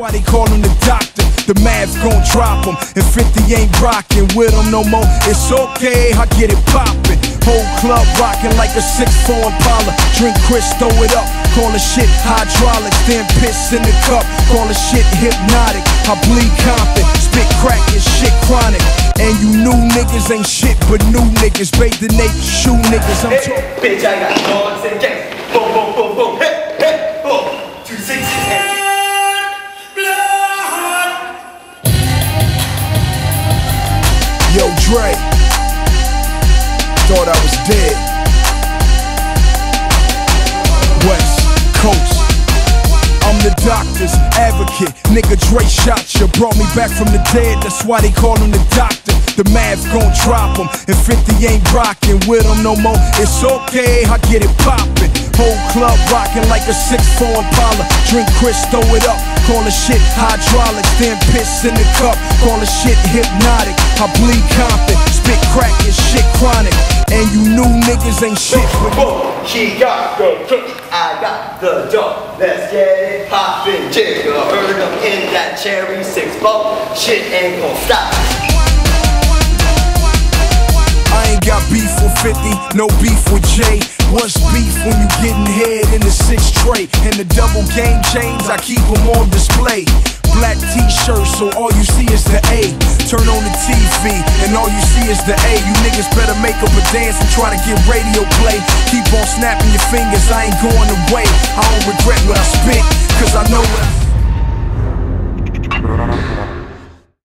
why they call him the doctor. The math gon' drop him, and 50 ain't rockin' with him no more. It's okay, I get it poppin'. Whole club rockin' like a 6'4 Impala. Drink Chris, throw it up, call the shit hydraulics. Then piss in the cup, call the shit hypnotic. I bleed Compton, spit crack and shit chronic. And you new niggas ain't shit but new niggas. Bathe the naked shoe niggas. I'm bitch, I got dogs and gangs. Boom, boom, boom, boom. Hey, hey, boom. 260 and Yo, Dre, thought I was dead. West Coast, I'm the doctor's advocate. Nigga, Dre shot ya, brought me back from the dead. That's why they call him the doctor. The math gon' drop him, and 50 ain't rockin' with him no more. It's okay, I get it poppin'. Whole club rockin' like a 6'4 Impala. Drink Chris, throw it up, call the shit hydraulics. Then piss in the cup, call the shit hypnotic. I bleed Compton, spit crack and shit chronic. And you new niggas ain't shit but she got the cook, I got the dough. Let's get it poppin', jiggle. Heard them in that cherry 6-4. Shit ain't gon' stop. I ain't got beef with 50, no beef with Jay. What's beef when you getting head in the 6 tray? And the double game chains, I keep them on display. Black t-shirts, so all you see is the A. Turn on the TV, and all you see is the A. You niggas better make up a dance and try to get radio play. Keep on snapping your fingers, I ain't going away. I don't regret what I spit, cause I know what I